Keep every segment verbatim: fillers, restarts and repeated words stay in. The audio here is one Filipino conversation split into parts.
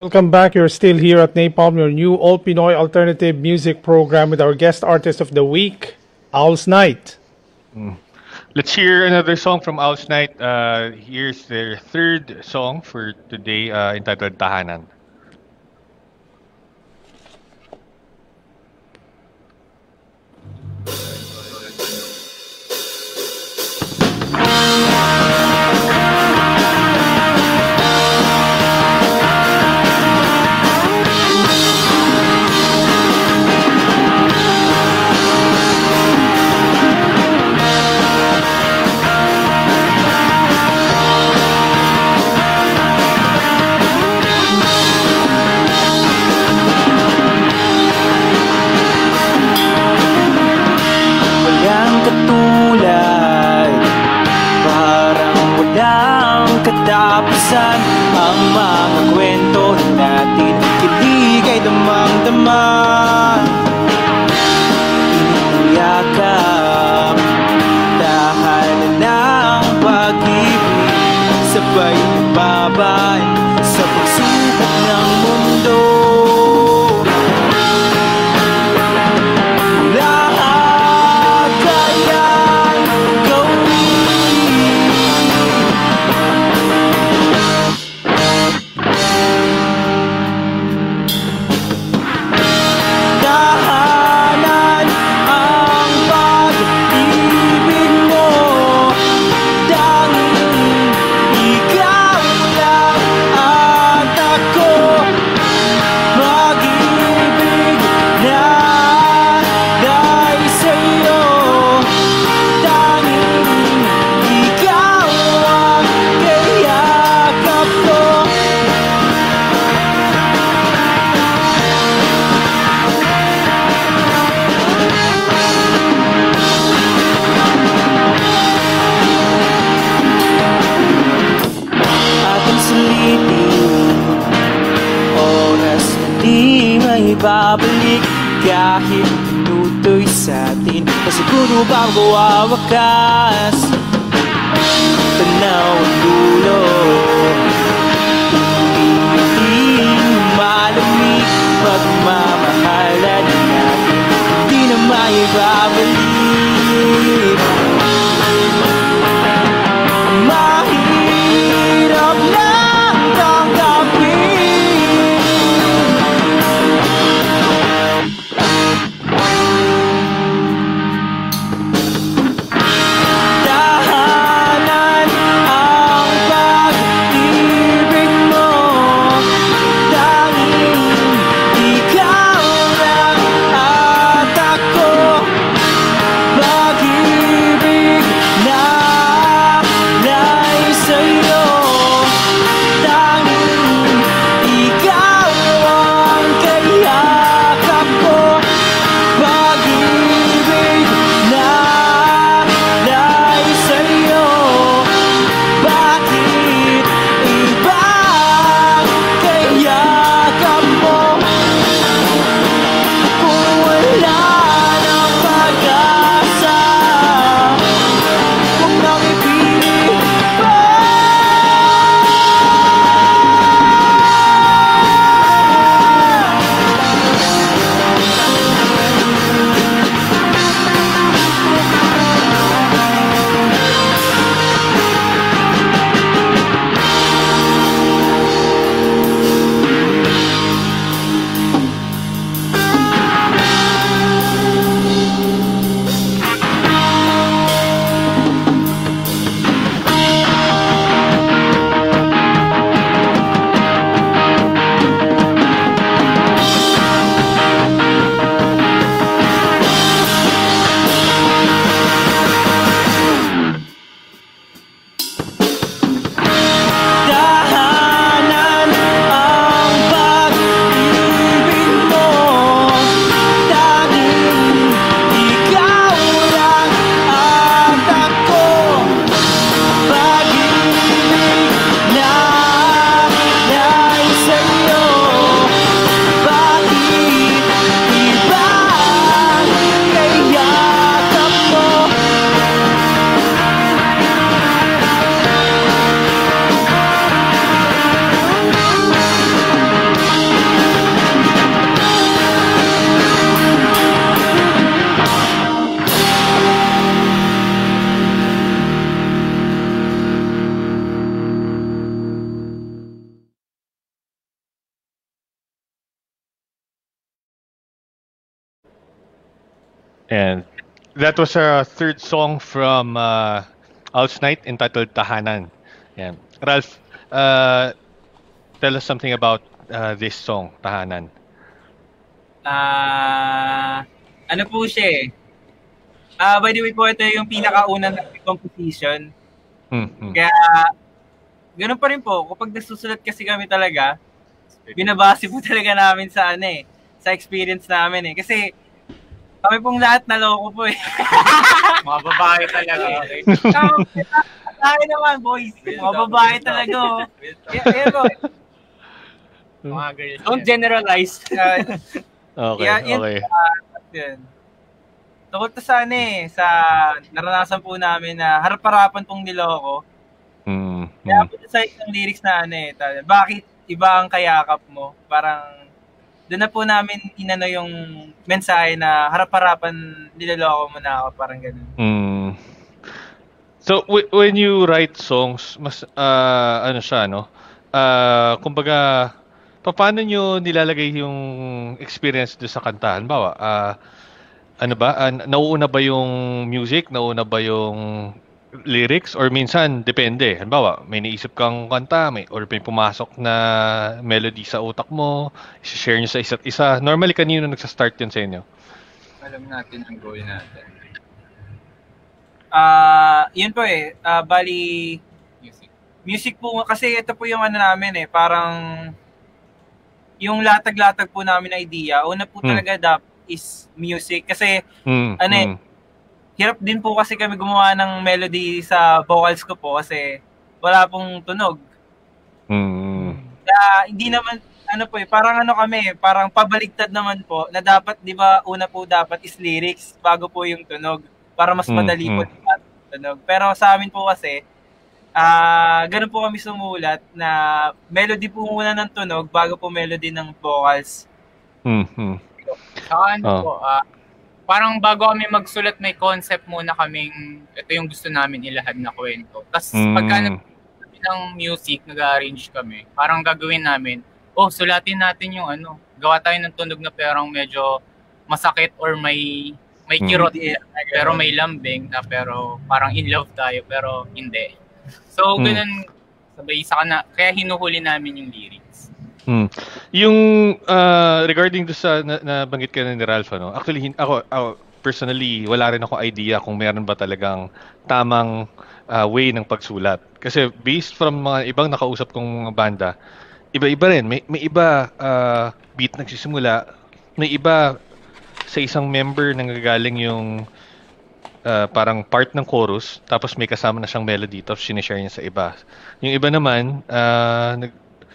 Welcome back. You're still here at NAPALM, your new All Pinoy Alternative music program with our guest artist of the week, Owl's Night. Mm. Let's hear another song from Owl's Night. Uh, here's their third song for today, uh, entitled Tahanan. Katapusan ang mga kwento natin, kilig ay damang-daman. Init ng yakap, tahanan ng pag-ibig, sabay nagbabay sa pagsubok ng mundo. Lahat kayang babalik kahit minuto'y sa'tin, pasiguro bago wawakas. Tanaw ang dulo, unti-unting malamig, pagmamahalan natin, di na maibabalik. Mahirap lang tanggapin tahanan And that was our third song from uh, Al's Night entitled Tahanan. Yeah. Ralph, uh, tell us something about uh, this song, Tahanan. Ah, ano po siya eh. Ah, by the way po, ito yung pinakaunang composition. Mm-hmm. Kaya, ganun pa rin po. Kapag nasusulat kasi kami talaga, binabase po talaga namin sa ano eh, sa experience namin eh. Kasi, kami pong lahat naloko po eh. Mga babae talaga. Okay. Tayo naman, boys. Mga babae talaga oh. Yeah, po. Mga girls. Don't generalize. Uh, Okay, yeah, yun, okay. Uh, yun. Tungkol to sa ano eh, sa naranasan po namin na harap-harapan pong niloko. Mm, Kaya mm. po sa isang lyrics na ano eh, tal- bakit iba ang kayakap mo? Parang doon na po namin inano yung mensahe na harap-harapan niloloko mo na ako, parang ganun. Mm. So w- when you write songs, mas uh, ano siya, no? Uh, kumbaga, paano nyo nilalagay yung experience doon sa kanta? Halimbawa, uh, ano ba? Uh, nauuna ba yung music? Nauuna ba yung lyrics? Or minsan, depende. Halimbawa, may naisip kang kanta, may, or may pumasok na melody sa utak mo, i-share nyo sa isa't isa. Normally, kanino nagsa-start yun sa inyo? Alam natin ang goal natin. Ah, uh, yun po eh. Uh, bali, Music. music po, kasi ito po yung ano namin eh, parang yung latag-latag po namin na idea, una po Hmm. talaga dapat is music. Kasi, Mm, ano eh, mm, hirap din po kasi kami gumawa ng melody sa vocals ko po kasi wala pong tunog. mm, Kaya hindi naman, ano po eh, parang ano kami, parang pabaligtad naman po na dapat, di ba, una po dapat is lyrics bago po yung tunog para mas Mm, madali po mm. yung tunog. Pero sa amin po kasi, ah ganun po kami sumulat na melody po muna ng tunog bago po melody ng vocals. mm, mm. Saka ano Oh. po, ah, parang bago kami magsulat, may concept muna kaming, ito yung gusto namin ilahad na kwento. Tapos Mm. pagka nag- ng music, nag-arrange kami, parang gagawin namin, oh, sulatin natin yung ano, gawa tayo ng tunog na parang medyo masakit or may may Mm. kirot, pero may lambing na pero parang in love tayo, pero hindi. So, Mm. ganun, sabay sa na, kaya hinuhuli namin yung lyrics. Hmm. Yung uh, regarding do sa na, nabanggit ka na ni Ralph, ano? Actually hin- ako, ako personally wala rin ako idea kung meron ba talagang tamang uh, way ng pagsulat. Kasi based from mga ibang nakausap kong mga banda, iba-iba rin. May may iba uh, beat nagsisimula, may iba sa isang member nanggagaling yung uh, parang part ng chorus, tapos may kasama na siyang melody, tapos sinishare niya sa iba. Yung iba naman, uh, nag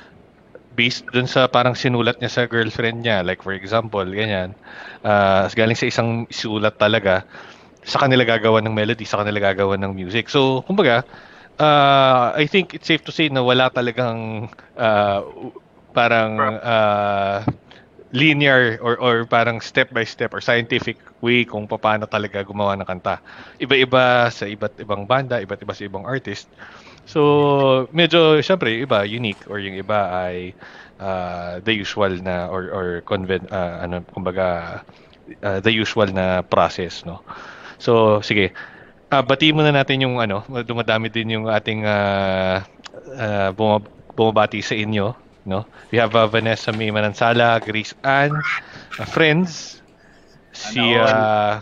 based dun sa parang sinulat niya sa girlfriend niya, like for example, ganyan, uh, galing sa isang sulat talaga, sa kanila gagawa ng melody, sa kanila gagawa ng music. So, kumbaga, uh, I think it's safe to say na wala talagang uh, parang uh, linear or or parang step by step or scientific way kung paano talaga gumawa ng kanta. Iba-iba sa iba't ibang banda, iba't iba sa ibang artist. So, medyo syempre iba unique or yung iba ay uh, the usual na or or convent uh, ano kumbaga uh, the usual na process, no. So, sige. Uh, batiin muna natin yung ano, dumadami din yung ating uh, uh, bumab- bumabati sa inyo, no? We have uh, Vanessa May Manansala, Grace Ann, uh, friends, si uh,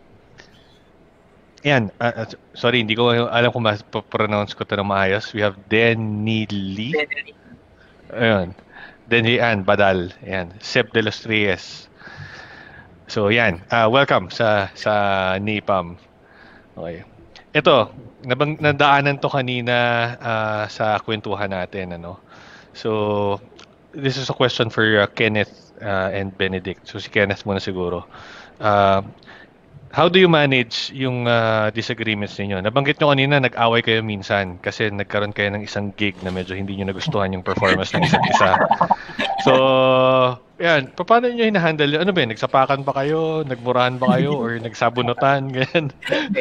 yan, uh, uh, sorry, hindi ko alam kung ma-pronounce ko ito na maayos. We have Denny Lee. Ayun. Denny Ann Badal. Ayan. Seb de los Reyes. So, yan. Uh, welcome sa sa NAPALM. Okay. Ito, nabang, nadaanan to kanina uh, sa kwentuhan natin. Ano? So, this is a question for uh, Kenneth uh, and Benedict. So, si Kenneth muna siguro. Uh, how do you manage yung uh, disagreements ninyo? Nabanggit nyo kanina, nag-away kayo minsan kasi nagkaroon kayo ng isang gig na medyo hindi nyo nagustuhan yung performance ng isa't isa. So, yan. Paano nyo hinahandle yun? Ano ba yun? Nagsapakan ba kayo? Nagmurahan ba kayo? Or nagsabunutan? Ganyan.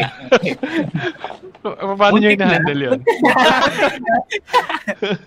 Paano nyo hinahandle yun?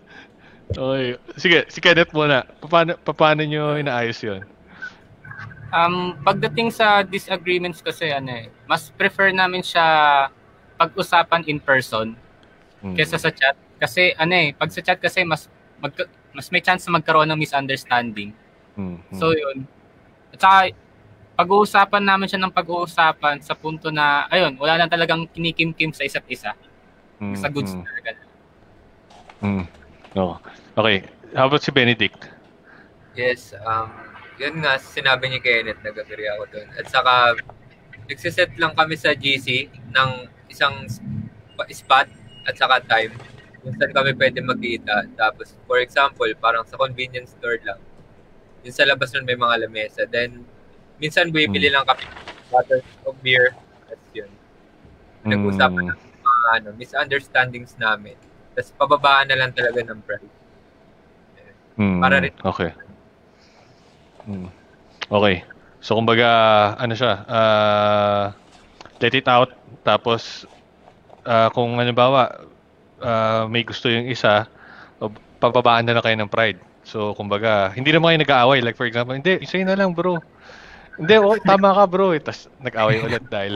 Okay. Sige, si Kenneth muna. Paano, paano nyo inaayos yun? Um, pagdating sa disagreements kasi ano eh, mas prefer namin siya pag-usapan in person Mm. kaysa sa chat. Kasi ano eh, pag sa chat kasi mas magka, mas may chance na magkaroon ng misunderstanding. Mm. Mm. So yun. At saka pag-uusapan namin siya ng pag-uusapan sa punto na ayun, wala lang talagang kinikim-kim sa isa't isa. Mm. Sa goods Mm. talaga. Mm. No. Okay. How about si Benedict? Yes, um, yun nga, sinabi ni Kenneth, nag-agree ako doon. At saka, nagsiset lang kami sa G C ng isang spot at saka time kung saan kami pwede magkita. Tapos, for example, parang sa convenience store lang. Yung sa labas nun may mga lamesa. Then, minsan bumibili lang kami bottles of beer. That's yun. Nag-usapan Mm. ng mga ano, misunderstandings namin. Tapos, pababaan na lang talaga ng price. Mm. Para rin. Okay. Mm. Okay. So, kumbaga, ano siya, uh, let it out. Tapos, uh, kung halimbawa, uh, may gusto yung isa, pababaan na lang kayo ng pride. So, kumbaga, hindi naman kayo nag-aaway. Like, for example, hindi, isa na lang, bro. Hindi, oh, tama ka, bro. Tapos, nag-aaway ulit dahil.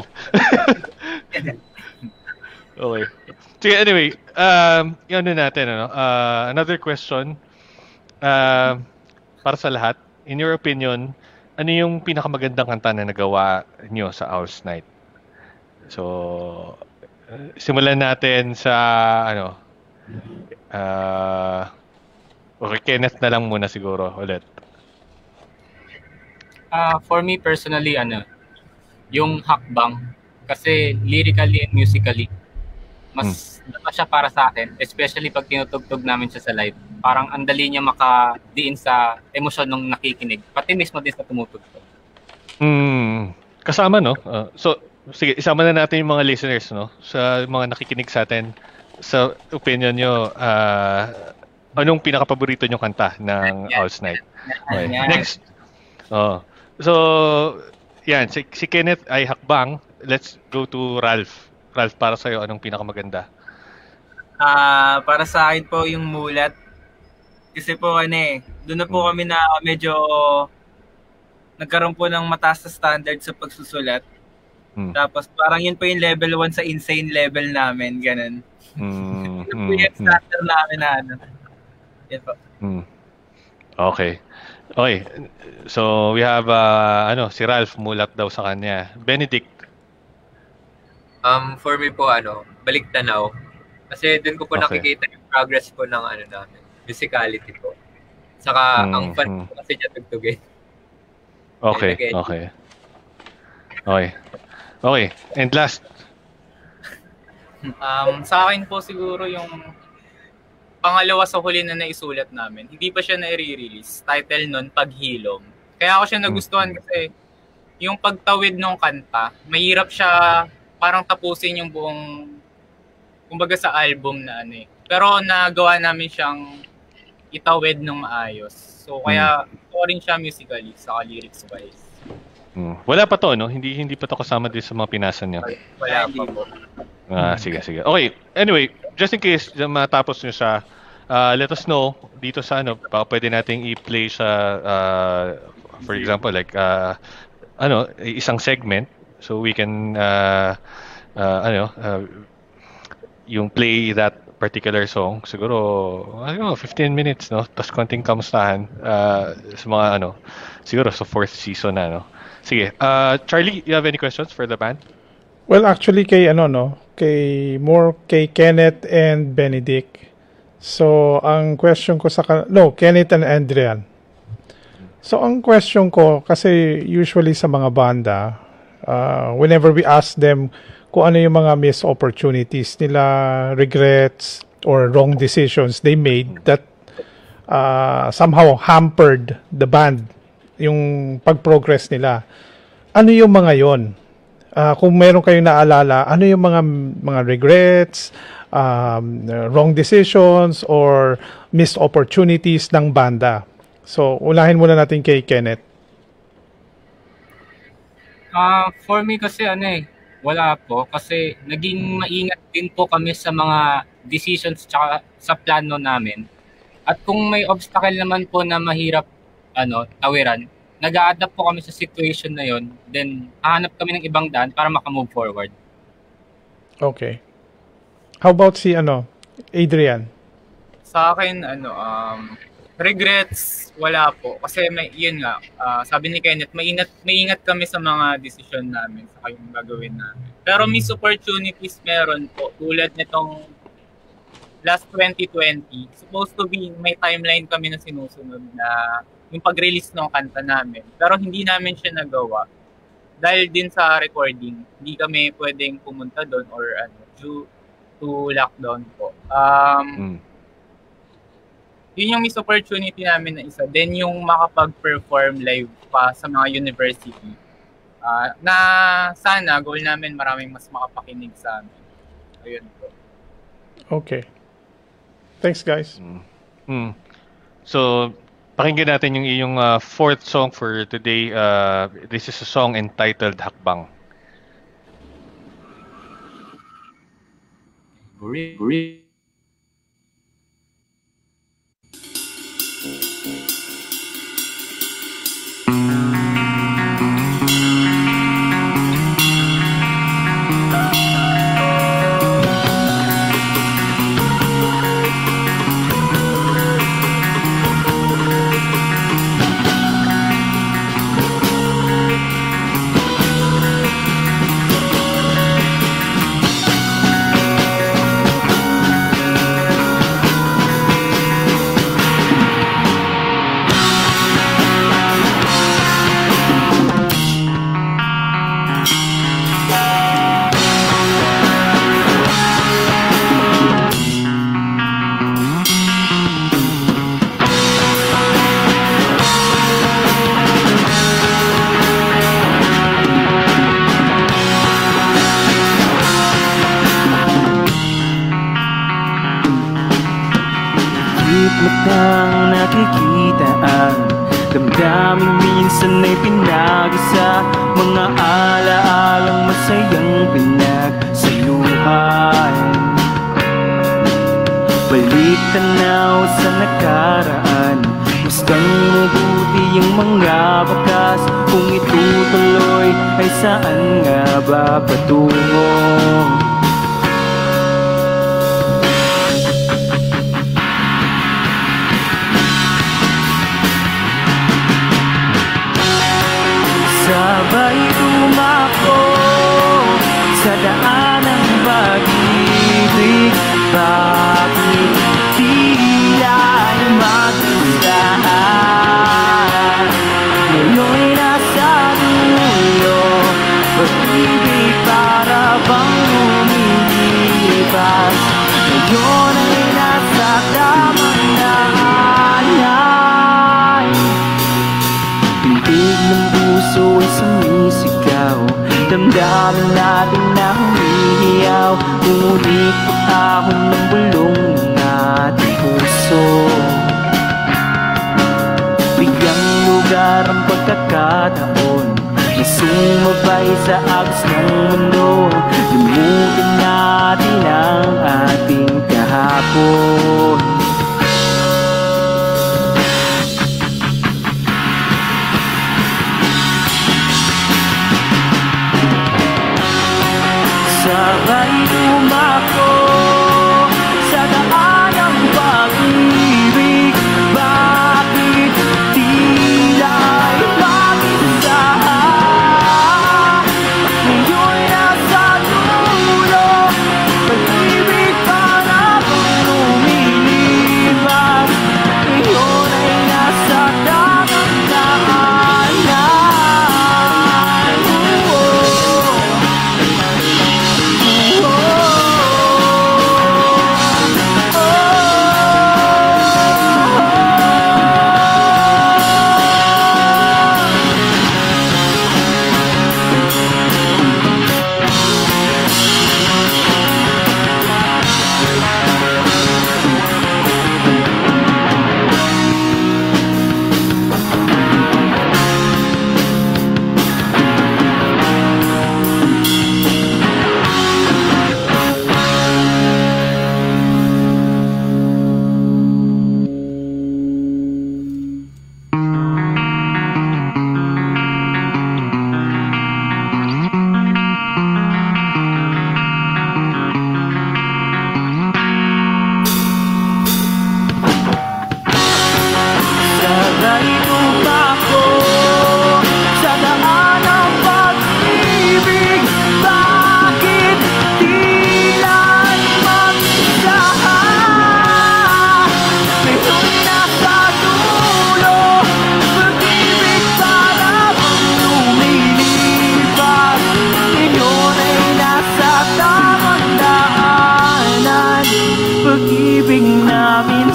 Okay. Sige, anyway, um, yun na natin, ano, uh, another question. Uh, para sa lahat, in your opinion, ano yung pinakamagandang kanta na nagawa nyo sa Owl's Night? So, uh, simulan natin sa, ano, uh, okay, Kenneth na lang muna siguro ulit. Uh, for me personally, ano, yung hakbang, kasi lyrically and musically, mas hmm. siya para sa akin, especially pag tinutugtog namin siya sa live. Parang ang dali niya makadiin sa emosyon ng nakikinig, pati mismo din sa tumutugtog. Hmm, kasama, no? Uh, so, sige, isama na natin yung mga listeners, no? Sa mga nakikinig sa atin, sa opinion nyo, uh, anong pinaka-paborito nyong kanta ng yeah. Owl's Night? Okay. Yeah. Next. Oh. So, yan, si, si Kenneth ay hakbang. Let's go to Ralph. Ralph, para sa'yo, anong pinakamaganda? Ah, uh, para sa akin po yung Mulat. Kasi po ano eh, doon na po kami na medyo nagkaroon po ng mataas na standard sa pagsusulat. Hmm. Tapos parang yun po yung level one sa insane level namin, ganun. Hmm. Yun po yung standard hmm. namin na ano. Yan po. Hmm. Okay. Okay. So we have uh, ano, si Ralph, Mulat daw sa kanya. Benedict. Um, for me po, ano, balik tanaw. Kasi dun ko po okay. nakikita yung progress po ng ano namin, musicality po. Saka, mm, ang fun mm. po kasi niya tugtugin. Okay, okay. Okay. Okay, and last. Um, sa akin po siguro yung pangalawa sa huli na naisulat namin. Hindi pa siya na-re-release. Title nun, Paghilom. Kaya ako siya nagustuhan mm. kasi yung pagtawid ng kanta, mahirap siya parang tapusin yung buong, kumbaga sa album na ano eh. Pero nagawa namin siyang itawid ng maayos. So kaya mm. ito rin siya musically, sa lyrics wise. Mm. Wala pa to, no? Hindi hindi pa to kasama din sa mga pinasa niyo. Wala pa po. Ah, sige, sige. Okay, anyway, just in case matapos niyo siya, uh, let us know dito sa ano, baka pwede nating i-play siya, uh, for example, like, uh, ano, isang segment. So we can uh, uh, ano uh, yung play that particular song siguro I don't know fifteen minutes, no, tapos konting kamustahan uh, sa mga ano siguro sa fourth season na, no. Sige, uh, Charlie, you have any questions for the band? Well, actually kay ano no kay more kay Kenneth and Benedict. So ang question ko sa no Kenneth and Adrian. So ang question ko kasi usually sa mga banda, Uh, whenever we ask them kung ano yung mga missed opportunities nila, regrets, or wrong decisions they made that uh, somehow hampered the band, yung pag-progress nila. Ano yung mga yon? Uh, kung meron kayong naalala, ano yung mga mga regrets, um, wrong decisions, or missed opportunities ng banda? So, ulahin muna natin kay Kenneth. Uh, for me kasi ano eh, wala po. Kasi naging maingat din po kami sa mga decisions tsaka sa plano namin. At kung may obstacle naman po na mahirap ano, tawiran, nag-a-adapt po kami sa situation na yon, then hahanap kami ng ibang daan para makamove forward. Okay. How about si ano, Adrian? Sa akin, ano, um, regrets, wala po. Kasi may, yun nga, uh, sabi ni Kenneth, maingat, maingat kami sa mga desisyon namin, sa yung gagawin namin. Pero missed opportunities meron po, tulad nitong last twenty twenty. Supposed to be, may timeline kami na sinusunod na yung pag-release ng kanta namin. Pero hindi namin siya nagawa. Dahil din sa recording, hindi kami pwedeng pumunta doon or ano, due to lockdown po. Um, mm. Yun yung missed opportunity namin na isa. Then yung makapag-perform live pa sa mga university. Uh, na sana, goal namin maraming mas makapakinig sa amin. Ayun po. Okay. Thanks, guys. Mm. Mm. So, pakinggan natin yung iyong uh, fourth song for today. Uh, this is a song entitled Hakbang. Breathe, breathe. Matang nakikita ang damdaming minsan ay pinag-isa, mga ala-alang masayang pinagsaluhan. Balik tanaw sa nakaraan, mustang mabuti ang mga bakas. Kung itutuloy ay saan nga ba patungo? Sabay tumakbo sa daan ng pag-ibig. Bakit tila'y magdahan? Ngayon'y nasa dulo, pag-ibig para bang umilipas. Ngayon ay nasa tamang daanan. Pintig ng puso ay sumisigaw, damdamin natin na humihiyaw. Umulit ahon ng bulong ng ating puso. Biglang lugar ang pagkakataon na sumabay sa agos ng mundo. Limutin natin ang ating kahapon. Sabay tumakbo sa daan ng pag-ibig. Bakit tila'y mag-isa? Ngayon'y nasa dulo, pag-ibig para bang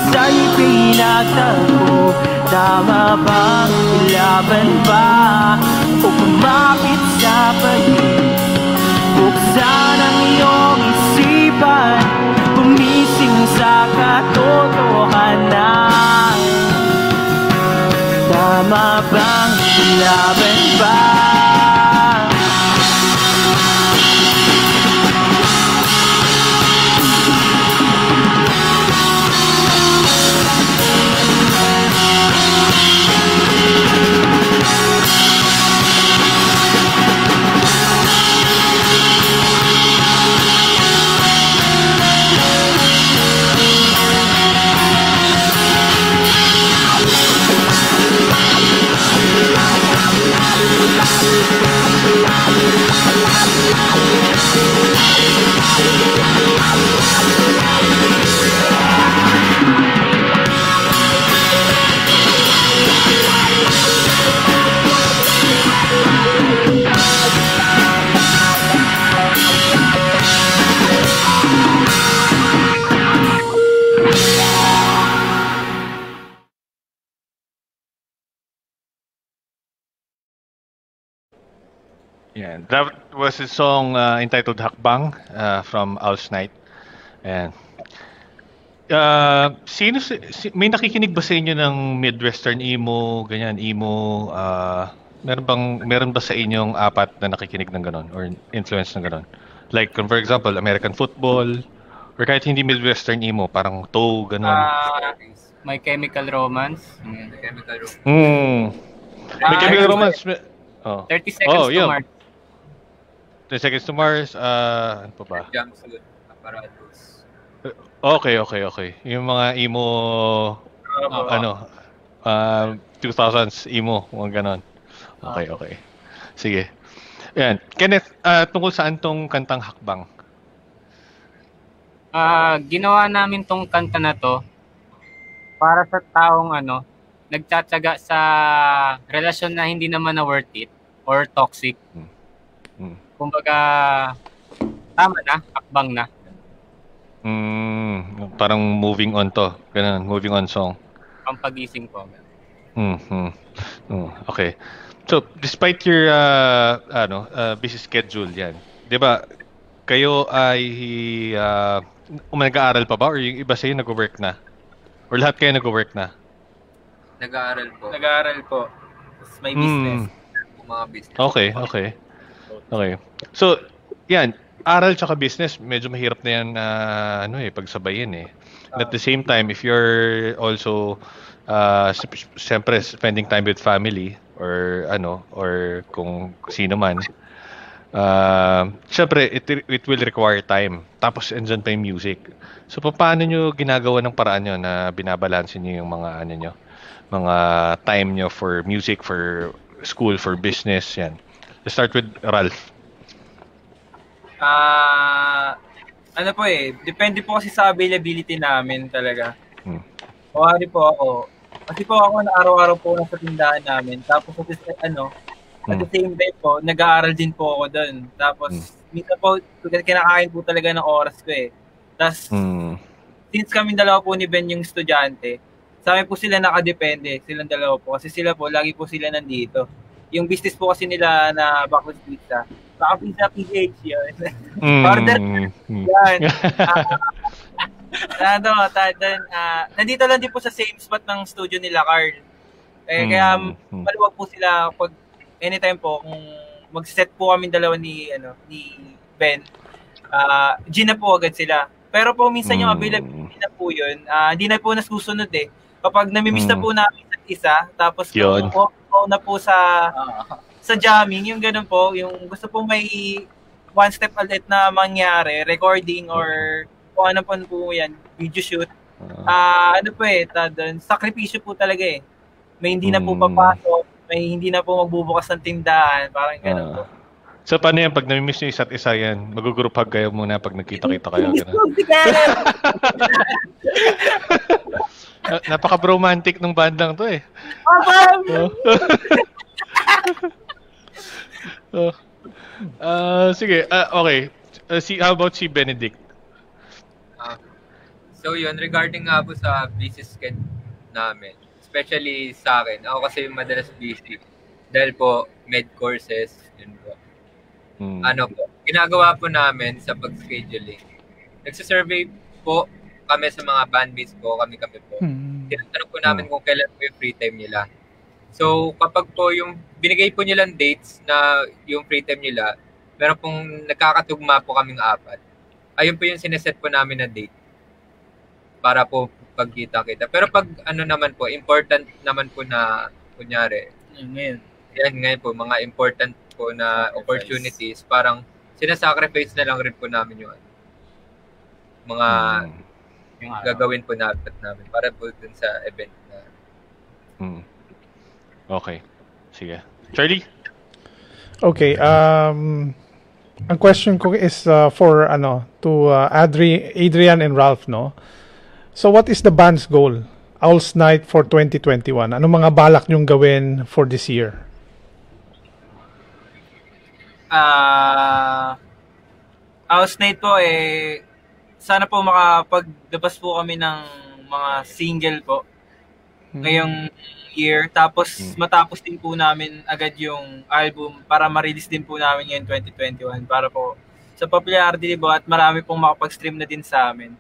husay pinagtagpo. Tama bang ilaban pa o kumapit sa paligid? Buksan ang iyong isipan, gumising sa katotohanan. Tama bang ilaban pa? Yeah, that was a song uh, entitled Hakbang uh, from Owl's Night. And uh, sino si, si, may nakikinig ba sa inyo ng Midwestern emo, ganyan, emo, uh, meron bang meron ba sa inyong apat na nakikinig ng ganon or influence ng ganon? Like for example, American football or kahit hindi Midwestern emo, parang Toe, ganon. Uh, My Chemical Romance. Mm. Chemical Romance. Mm. May Ah, Chemical ayun. Romance. may- Oh. thirty Seconds Oh, to yeah. Mars. thirty Seconds to Mars, uh, ano pa ba? Jumpsuit. Apparatus. Okay, okay, okay. Yung mga emo, Oo. ano, uh, two thousands emo, mga ganon. Okay, okay. Sige. Yan. Kenneth, uh, tungkol saan tong kantang Hakbang? Ah, ginawa namin tong kanta na to para sa taong ano, nagtsatsaga sa relasyon na hindi naman na worth it or toxic. Hmm. Kumbaga, tama na, hakbang na. Mm, parang moving on to. Ganun, moving on song. Pampagising po. Mm-hmm. Mm, okay. So, despite your uh, ano, uh, busy schedule yan, 'di ba? Kayo ay uh, um, nag-aaral pa ba or yung iba sa inyo nag-work na? Or lahat kayo nag-work na? Nag-aaral po. Nag-aaral po. Tapos may business. Yung mga business. Okay, okay. Okay. So, yan, aral tsaka business, medyo mahirap na yan uh, ano eh, pagsabayin eh. And at the same time, if you're also uh, siyempre spending time with family or ano, or kung sino man, uh, siyempre it, it will require time. Tapos andyan pa yung music. So, paano nyo ginagawa ng paraan nyo na binabalansin nyo yung mga ano nyo, mga time nyo for music, for school, for business, yan. Let's start with Ralph. Ah, ano po eh, depende po kasi sa availability namin talaga. Hmm. Kuwari po ako, kasi po ako na araw-araw po nasa tindahan namin. Tapos at the, ano, at the same time po, nag-aaral din po ako doon. Tapos, Hmm. minsan po, kinakain po talaga ng oras ko eh. Tapos, Hmm. since kami dalawa po ni Ben yung estudyante, sa amin po sila nakadepende, silang dalawa po. Kasi sila po, lagi po sila nandito. Yung business po kasi nila na Backwards Pizza. Baka Pizza P H yun. Mm. Order Mm. yan. Uh, ano, tadan, uh, nandito lang din po sa same spot ng studio nila, Carl. Eh, Mm. kaya Mm. maluwag po sila pag anytime po, kung mag-set po kami dalawa ni, ano, ni Ben, uh, G na po agad sila. Pero po minsan yung Mm. availability na po yun, uh, hindi na po nasusunod eh. Kapag namimiss na Mm. po namin isa't isa, tapos Yun. kung o na po sa sa jamming, yung ganun po, yung gusto po may one step ulit na mangyari, recording or kung ano po po yan, video shoot. Ah, ano po eh, tadon, sakripisyo po talaga eh. May hindi na po Mm. papasok, may hindi na po magbubukas ng tindahan, parang ganun po. Ah. So, paano yan? Pag namimiss nyo isa't isa yan, mag-group hug kayo muna pag nagkita-kita kayo. Miss Ganun. ko si Kenneth! Na- Napaka-romantic ng bandang to eh. Papa! Oh. Uh, sige, uh, okay. Uh, si, how about si Benedict? Um, So yun, regarding nga po sa busy schedule namin, especially sa akin, ako kasi madalas busy dahil po med courses, yun po. Hmm. Ano po, ginagawa po namin sa pag-scheduling. Nagsisurvey po kami sa mga bandmates po, kami-kami po. Hmm. Tinatanong po namin hmm. kung kailan po yung free time nila. So kapag po yung binigay po nilang dates na yung free time nila, meron pong nagkakatugma po kaming apat. Ayun po yung sineset po namin na date para po pagkita-kita. Pero pag ano naman po, important naman po na kunyari, ngayon. Yan ngayon po, mga important po na opportunities, parang sinasacrifice na lang rin po namin yung mga hmm. yung gagawin po natin namin para po dun sa event na. Hmm. Okay. Sige. Charlie? Okay. Um, ang question ko is uh, for ano to uh, Adri, Adrian and Ralph, no? So what is the band's goal? Owl's Night for twenty twenty-one. Ano mga balak nyong gawin for this year? Ah, uh, Owl's Night po eh sana po makapaglabas po kami ng mga single po hmm. ngayong year. Tapos hmm. matapos din po namin agad yung album para ma-release din po namin ngayon twenty twenty-one para po sa popularity po at marami pong makapag-stream na din sa amin.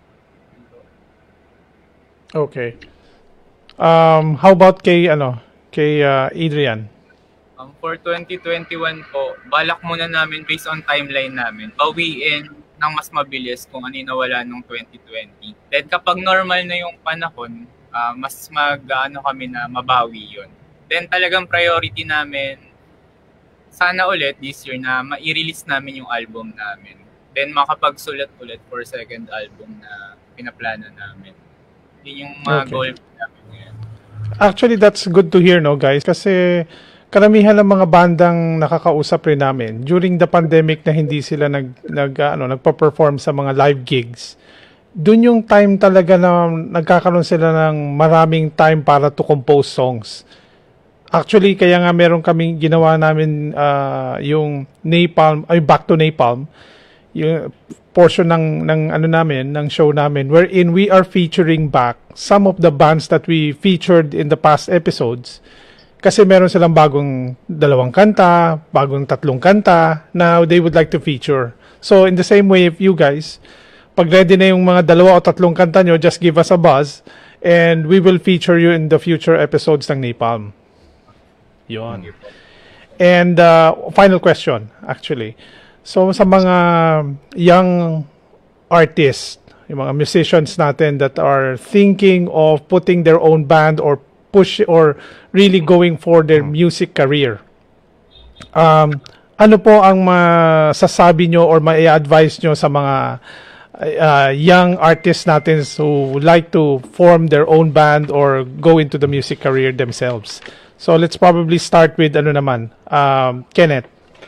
Okay. Um, how about kay ano, kay uh, Adrian? Um, for twenty twenty-one po, balak muna namin based on timeline namin. Bawiin ng mas mabilis kung ano yung nawala nung twenty twenty. Then kapag normal na yung panahon, uh, mas mag-ano kami na mabawi yun. Then talagang priority namin, sana ulit this year na ma-release namin yung album namin. Then makapagsulat ulit for second album na pinaplano namin. Yun yung mga okay. goal namin ngayon. Actually, that's good to hear, no, guys? Kasi karamihan ng mga bandang nakakausap rin namin during the pandemic na hindi sila nag, nag ano, nagpa-perform sa mga live gigs. Doon yung time talaga na nagkakaroon sila ng maraming time para to compose songs. Actually, kaya nga meron kaming ginawa namin uh, yung Napalm, ay Back to Napalm, yung portion ng ng ano namin, ng show namin, wherein we are featuring back some of the bands that we featured in the past episodes. Kasi meron silang bagong dalawang kanta, bagong tatlong kanta na they would like to feature. So in the same way, if you guys, pag ready na yung mga dalawa o tatlong kanta nyo, just give us a buzz and we will feature you in the future episodes ng Napalm. Yun. And uh, final question, actually. So sa mga young artists, yung mga musicians natin that are thinking of putting their own band or push or really going for their music career, um, ano po ang masasabi nyo or mai-advise nyo sa mga uh, young artists natin who like to form their own band or go into the music career themselves? So let's probably start with ano naman, um, Kenneth.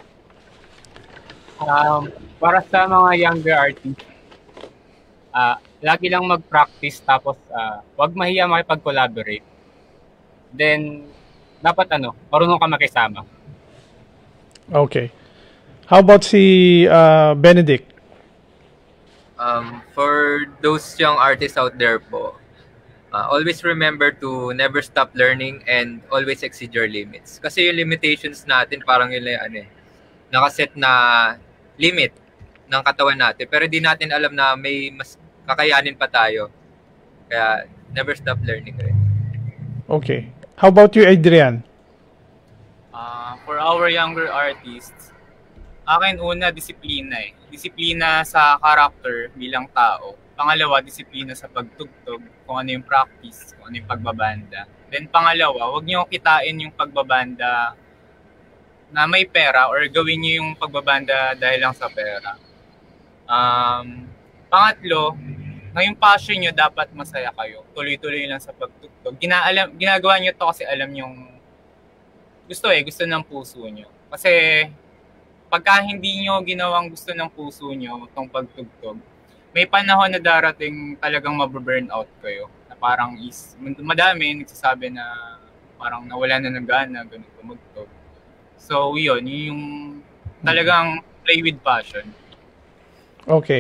Um, para sa mga younger artists, uh, lagi lang mag-practice tapos uh, wag mahiya makipag-collaborate. Then, dapat ano, marunong ka makisama. Okay. How about si uh, Benedict? Um, for those young artists out there po, uh, always remember to never stop learning and always exceed your limits. Kasi yung limitations natin, parang yun lang ano eh, nakaset na limit ng katawan natin. Pero di natin alam na may mas kakayanin pa tayo. Kaya, never stop learning rin. Okay. How about you, Adrian? Uh, for our younger artists, akin una, disiplina eh. Disiplina sa character bilang tao. Pangalawa, disiplina sa pagtugtog, kung ano yung practice, kung ano yung pagbabanda. Then pangalawa, huwag niyo kitain yung pagbabanda na may pera or gawin niyo yung pagbabanda dahil lang sa pera. Um, pangatlo, ngayong passion nyo, dapat masaya kayo. Tuloy-tuloy lang sa pagtugtog. Ginaalam, ginagawa nyo to kasi alam yung gusto eh, gusto ng puso nyo. Kasi pagka hindi nyo ginawang gusto ng puso nyo itong pagtugtog, may panahon na darating talagang mababurn out kayo. Na parang is, madami nagsasabi na parang nawala na ng gana, ganun tumugtog. So yun, yung talagang play with passion. Okay.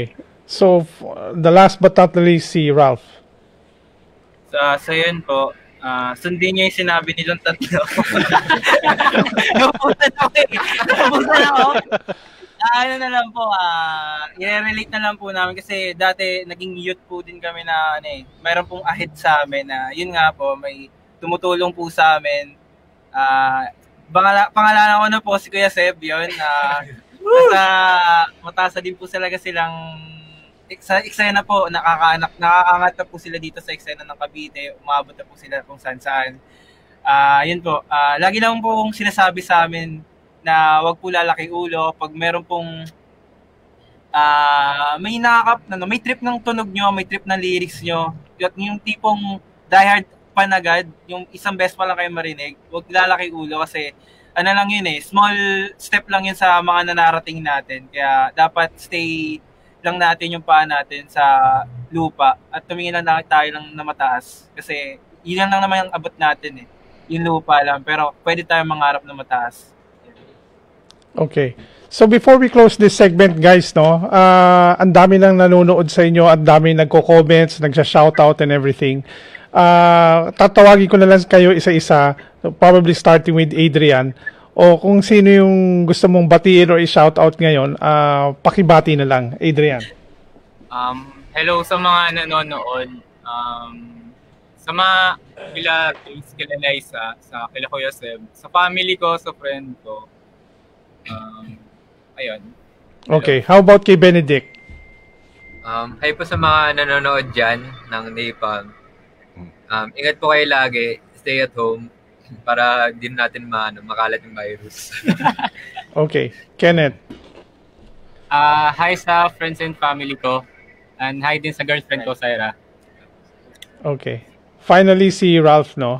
So, f- the last but not the least, si Ralph. Sa, sa yun po, ah, sundin niyo yung sinabi nilang tatlo. Nabutan ako eh. Nabutan ako. Ah, ano na lang po, ah, i-relate na lang po namin kasi dati naging youth po din kami na ano eh, mayroon pong ahid sa amin na yun nga po, may tumutulong po sa amin. Ah, pangala, pangalanan ko na po si Kuya Seb yun. Ah, nasa matasa din po talaga silang sa eksena po, nakakaanak, nakakangat na po sila dito sa eksena ng Cavite, umabot na po sila kung saan saan. Ah, yun po, ah, lagi lang po kong sinasabi sa amin na wag po lalaki ulo pag meron pong ah may nakakap na may trip ng tunog nyo, may trip ng lyrics nyo, at yung tipong diehard panagad, yung isang beses pa lang kayo marinig, wag lalaki ulo kasi ano lang yun eh, small step lang yun sa mga nanarating natin. Kaya dapat stay lang natin yung paa natin sa lupa at tumingin lang tayo lang na mataas kasi yun lang naman yung abot natin eh, yung lupa lang, pero pwede tayong mangarap na mataas. Okay. So before we close this segment, guys, no, uh, ang dami lang nanonood sa inyo, ang dami nagko-comments, nagsha-shoutout and everything. Uh, tatawagin ko na lang kayo isa-isa, probably starting with Adrian. O kung sino yung gusto mong batiin or i-shoutout ngayon, uh, pakibati na lang, Adrian. Um, hello sa mga nanonood. Um, sa mga kila Chris, kila Liza, sa kila Kuya Seb, sa family ko, sa friend ko. Um, ayun. Hello. Okay, how about kay Benedict? Um, hi po sa mga nanonood dyan ng NAPALM. Um, ingat po kayo lagi. Stay at home para din natin maano, makalat yung virus. Okay. Kenneth? Ah, hi sa friends and family ko. And hi din sa girlfriend ko, Syra. Okay. Finally, si Ralph, no?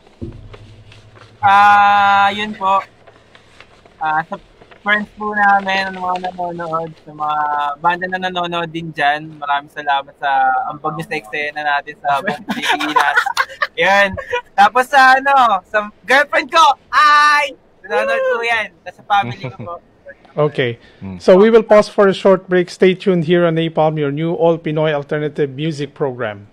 Ah, yun po. Ah, sa friends po namin, ang mga nanonood, sa mga banda na nanonood din dyan, maraming salamat sa ambag niyo sa eksena natin sa buong Pilipinas. Yan. Tapos sa ano, sa girlfriend ko, ay! Nanonood po yan. Sa family ko po. Okay. So we will pause for a short break. Stay tuned here on NAPALM, your new All Pinoy Alternative music program.